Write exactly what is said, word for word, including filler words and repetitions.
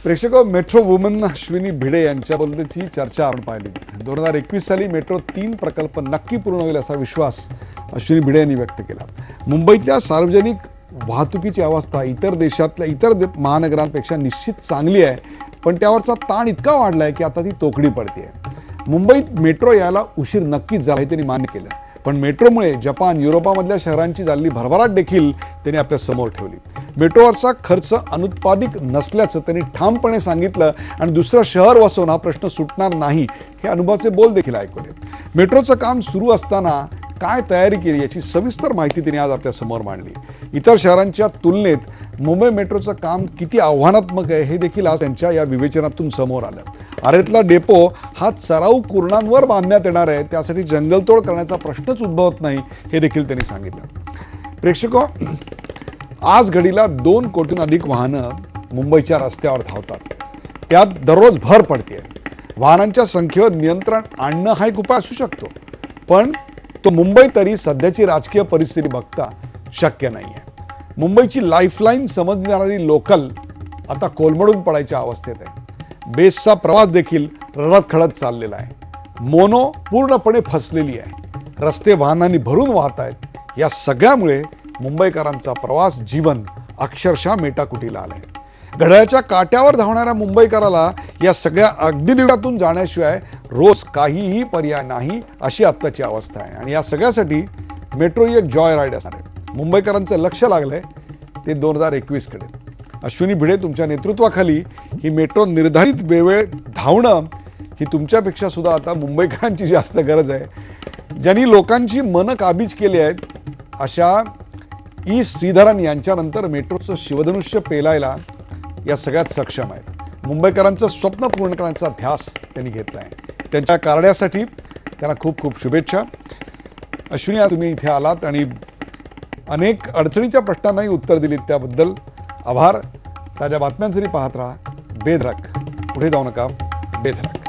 प्रेक्षक metro woman Ashwini Bhide यांच्याबद्दलची चर्चा आपण पाहिली। दोन हजार एकवीस साली मेट्रो तीन प्रकल्प नक्की पूर्ण होईल असा विश्वास अश्विनी भिडे यांनी व्यक्त केला। मुंबईतल्या सार्वजनिक वाहतुकीची अवस्था इतर देशातल्या इतर महानगरांपेक्षा निश्चित चांगली आहे, पण त्यावरचा ताण इतका वाढलाय की आता ती तोकडी पडते। मुंबईत मेट्रो यायला उशीर नक्कीच झाला हे त्यांनी मान्य केलं, पण मेट्रोमुळे जपान युरोपामधल्या शहरांची झालेली भरभराट देखील त्यांनी आपल्या समोर ठेवली। मेट्रोवरचा खर्च अनुत्पादिक नसल्याचं त्यांनी ठामपणे सांगितलं आणि दुसरं शहर वसवणं हा प्रश्न सुटणार नाही हे अनुभवाचे बोल देखील ऐकवले। मेट्रोचं काम सुरू असताना काय तयारी केली याची सविस्तर माहिती त्यांनी आज आपल्या समोर मांडली। इतर शहरांच्या तुलनेत मुंबई मेट्रोचं काम किती आव्हानात्मक आहे हे देखील आज त्यांच्या या विवेचनातून समोर आलं। आरेतला डेपो हा चराऊ कुरणांवर बांधण्यात येणार आहे, त्यासाठी जंगलतोड करण्याचा प्रश्नच उद्भवत नाही हे देखील त्यांनी सांगितलं। प्रेक्षको, आज घडीला दोन कोटीहून अधिक वाहनं मुंबईच्या रस्त्यावर धावतात, त्यात दररोज भर पडते। वाहनांच्या संख्येवर नियंत्रण आणणं हा एक उपाय असू शकतो, पण तो मुंबई तरी सध्याची राजकीय परिस्थिती बघता शक्य नाही आहे। मुंबईची लाईफलाईन समजली जाणारी लोकल आता कोलमडून पडायच्या अवस्थेत आहे। बेस्टचा प्रवास देखील रडत खडत चाललेला आहे। मोनो पूर्णपणे फसलेली आहे। रस्ते वाहनांनी भरून वाहत आहेत। या सगळ्यामुळे मुंबईकरांचा प्रवास जीवन अक्षरशः मेटाकुटीला आलंय। घड्याळाच्या काट्यावर धावणाऱ्या मुंबईकराला या सगळ्या अग्निदिव्यातून जाण्याशिवाय रोज काहीही पर्याय नाही अशी आत्ताची अवस्था आहे। आणि या सगळ्यासाठी मेट्रो ही एक जॉय राईड असणार आहे। मुंबईकरांचं लक्ष लागलंय ते दोन हजार एकवीस कडे। अश्विनी भिडे तुमच्या नेतृत्वाखाली ही मेट्रो निर्धारित वेळेत धावणं ही तुमच्यापेक्षा सुद्धा आता मुंबईकरांची जास्त गरज आहे। ज्यांनी लोकांची मनं काबीज केली आहेत अशा ई श्रीधरन यांच्यानंतर मेट्रोचं शिवधनुष्य पेलायला या सगळ्यात सक्षम आहेत। मुंबईकरांचं स्वप्न पूर्ण करण्याचा ध्यास त्यांनी घेतला आहे। त्यांच्या कार्यासाठी त्यांना खूप खूप शुभेच्छा। अश्विनी, तुम्ही इथे आलात आणि अनेक अडचणीच्या प्रश्नांनाही उत्तर दिलीत, त्याबद्दल आभार। ताज्या बातम्यांसाठी पाहत राहा बेधडक। पुढे जाऊ नका, बेधडक।